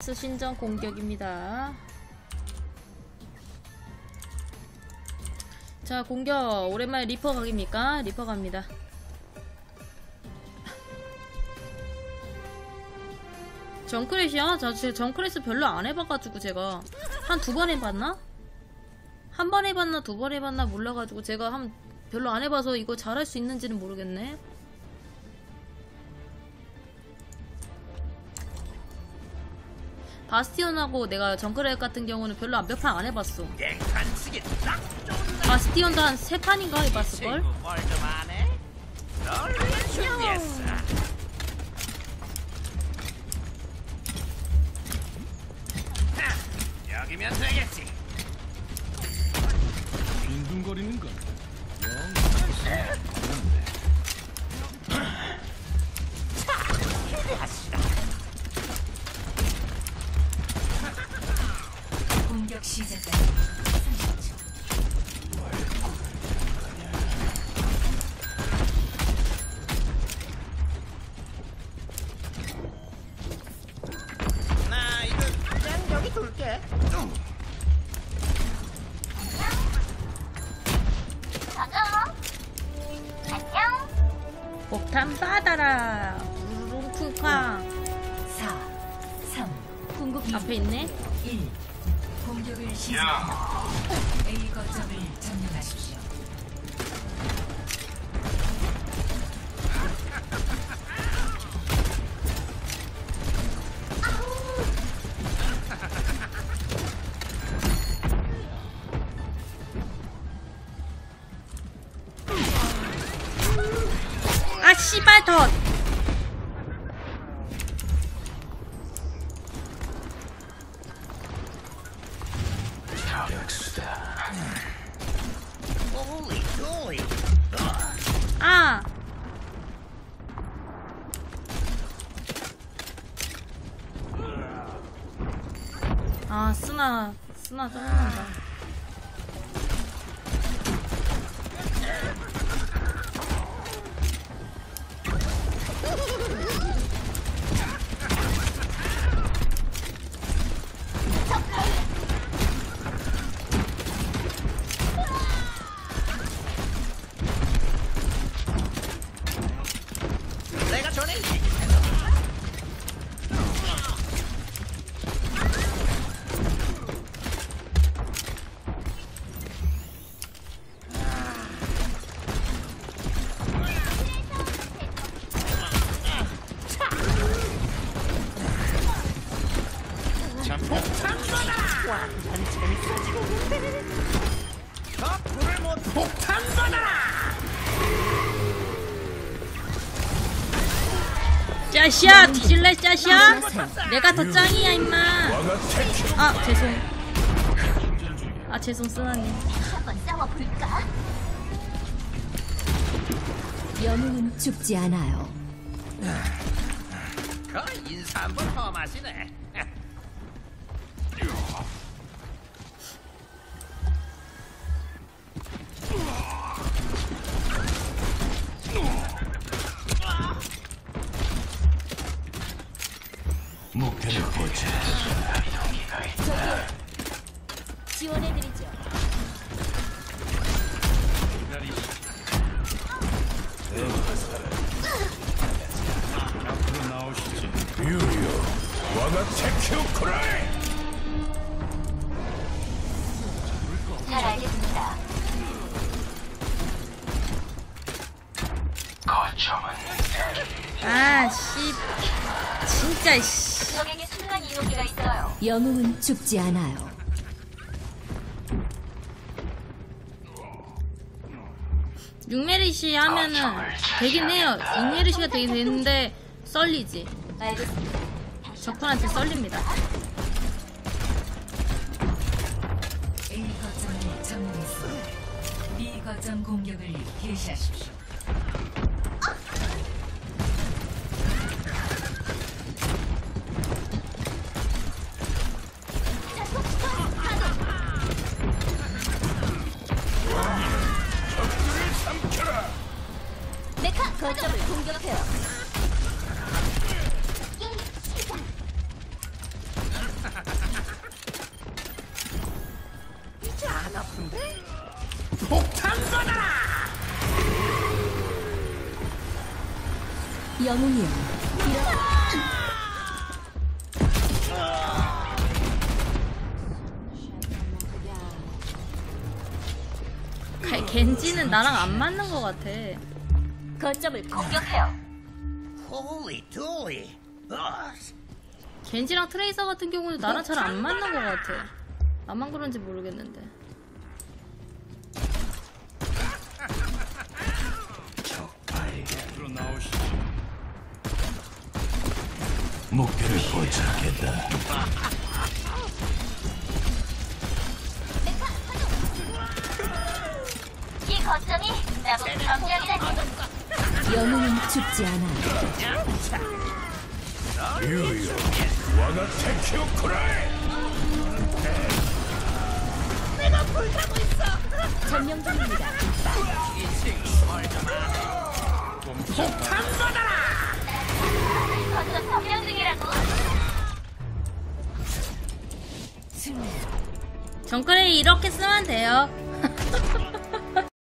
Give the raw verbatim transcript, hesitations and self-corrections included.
신전 공격입니다. 자, 공격. 오랜만에 리퍼 각입니까? 리퍼 갑니다. 정크렛이요? 저 정크렛을 별로 안 해봐가지고 제가 한 두 번 해봤나? 한 번 해봤나 두 번 해봤나 몰라가지고 제가 한 별로 안 해봐서 이거 잘할 수 있는지는 모르겠네. 바스티온하고 내가 정크렛 같은 경우는 별로 몇 판 안 해봤어. 바스티온도 한 세 판인가 해봤을걸? 여기면 되겠지. 빈둥거리는 건 공격 시작까지 나 이거 그냥 여기 둘게. 폭탄 받아라. 우르릉 쿵쾅. 사, 삼, 궁극기 앞에 있네. 일. 공격을 시작합니다. A 거점을 점령하십시오. 아 씨발 덧. 아. 아 쓰나 쓰나 짜증난다. 내가 전에 더 불을 못 폭탄 받아라. 짜샤 뒤질래 짜샤? 내가 더 짱이야 임마. 아 죄송. 아 죄송 쓰나님. 한번 싸워볼까? 영웅은 죽지 않아요. 그 인사 한번 험하시네. 목표를 보자. 지원해드리죠. 앞으로 나오시지. 유유, 와가 테큐 쿠라이. 잘 알겠습니다. 거점은 아 씨. 진짜 씨. 적에게 순간 이동기가 있어요. 영웅은 죽지 않아요. 육메리시 하면은 되긴 해요. 육메리시가 되긴 되는데 썰리지. 알겠습니다. 적군한테 썰립니다. A 거점을 점령했습니다. B 거점 공격을 개시하십시오. 메카 거점을 공격해요. 영웅이여, 가- 겐지는 나랑 안 맞는 것 같아. 거점을 공격해요. 홀리 둘리. 겐지랑 트레이서 같은 경우는 나랑 잘 안 맞는 것 같아. 나만 그런지 모르겠는데. 목표를 포착했다. 이 거점이 나보고 경계하기라니. 영웅은 죽지 않아요. 유유, 와가 테키오 쿠라이. 점령 중입니다. 거점 점령 중이라고. 정크레이 이렇게 쓰면 돼요.